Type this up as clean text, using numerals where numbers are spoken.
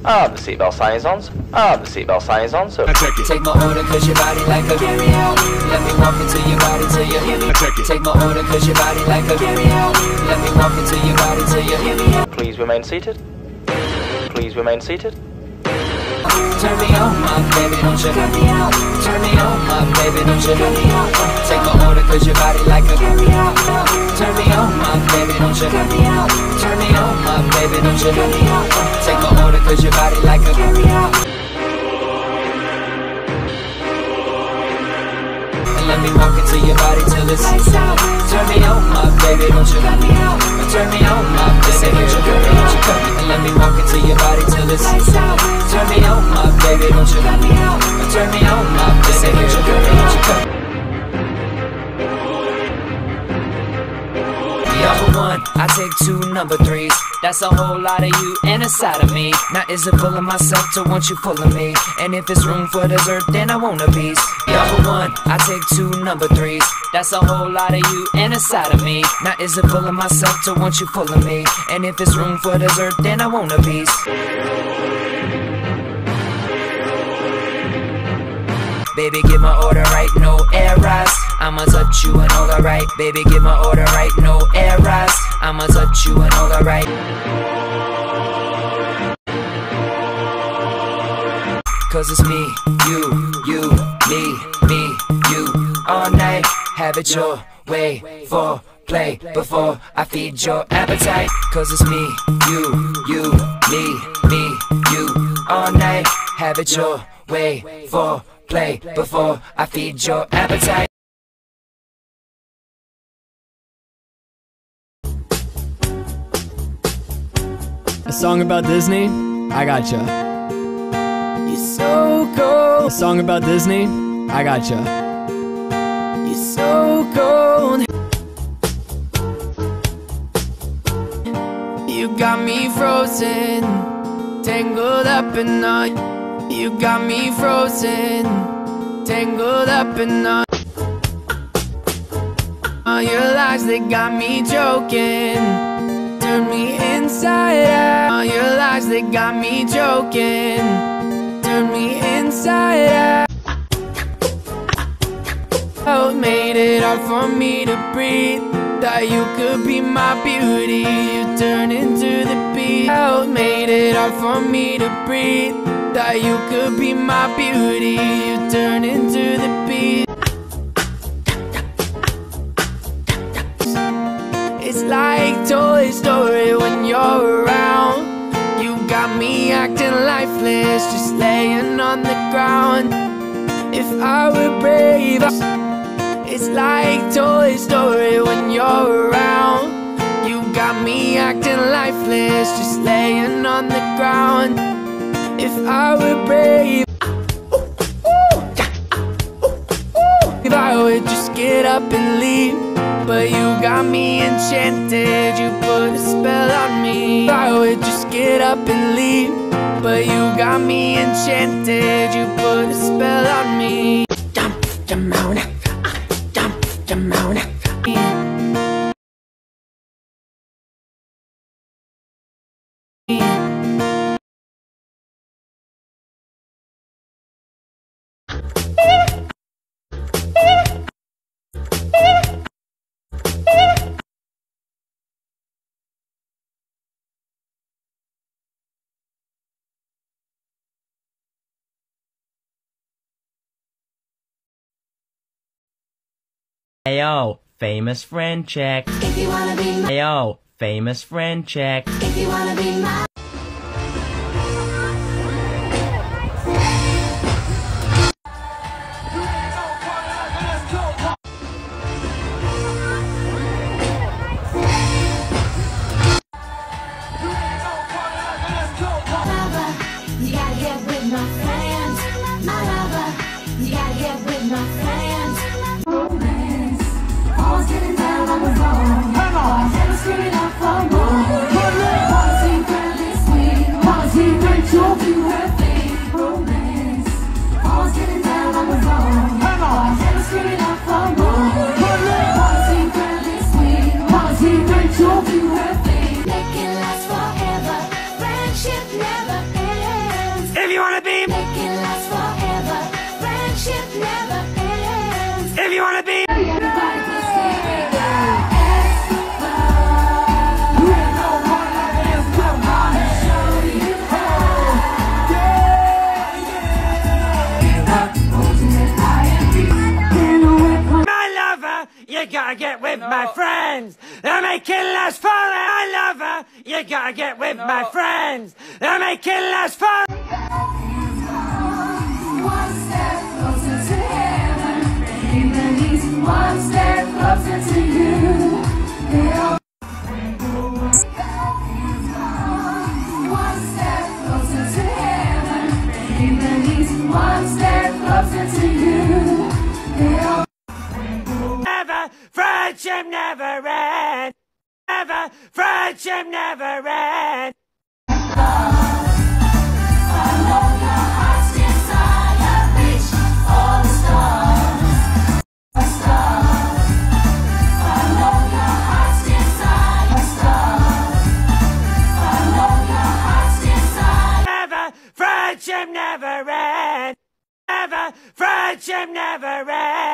The seatbelt sign is on. The seatbelt sign is on, so take my order cause your body like a carry out. Let me walk into your body till you hear me. Take my order cause your body like a carry out. Let me walk into your body till you hear me. Please remain seated. Please remain seated. Turn me on, my baby, don't you cut me out. Turn me on, my baby, don't you cut me out. Take my order cause your body like a carry out. Turn me on, my baby, don't you cut me out. Turn me on, my baby, don't you cut me out. Take my order cause your body like a carry out. And let me walk into your body till it's lights out. Turn me on, my baby, don't you cut me out. Turn me on, my baby, don't you cut me out. And let me walk into your body till it's lights out. Turn me on, my baby, don't you cut me out. Turn me on, my baby, don't you cut me out. Number one, I take two number threes. That's a whole lot of you and a side of me. Now is it full of myself to want you full of me? And if it's room for dessert, then I want a piece. Number one, I take two number threes. That's a whole lot of you and a side of me. Now is it full of myself to want you full of me? And if it's room for dessert, then I want a piece. Baby, give my order right, no errors. I'ma touch you and all alright. Baby, give my order right, no errors. I'ma touch you and all alright. Cause it's me, you, me, you. All night, have it your way. For play before I feed your appetite. Cause it's me, you, me, you. All night, have it your way. For play before I feed your appetite. A song about Disney? I gotcha. You're so cold. A song about Disney? I gotcha. You're so cold. You got me frozen, tangled up in all. You got me frozen, tangled up in all your lies. They got me joking, turn me inside out. All your lies, they got me joking, turn me inside out. Oh, made it hard for me to breathe. Thought you could be my beauty, you turn into the beat. Oh, made it hard for me to breathe. Thought you could be my beauty, you turn into the beat. It's like Toy Story when you're around. You got me acting lifeless, just laying on the ground. If I were brave, it's like Toy Story when you're around. You got me acting lifeless, just laying on the ground. If I were brave, if I would just get up and leave. But you got me enchanted, you put a spell on me. If I would just get up and leave. But you got me enchanted, you put a spell on me. Jump, jump on, jump, jump on. Hey yo, famous friend check. If you wanna be my, Hey yo, famous friend check. if you wanna be my. You gotta get with my friends. My lover, you gotta get with my friends. Romance, always getting down on the phone. Never screwing up for more. Wanna see girl you wanna be, Make it last forever. Friendship never ends. if you wanna be, Everybody please stay with my lover, you gotta get with my friends. They'll make it last forever. My lover, you gotta get with my friends. They'll make it last forever. one step closer to heaven. Even he's one step closer to you. One step closer to heaven. Even he's one step closer to you. Never, friendship never ends. Never, friendship never ends. Never, friendship never ends. Never, friendship never ends.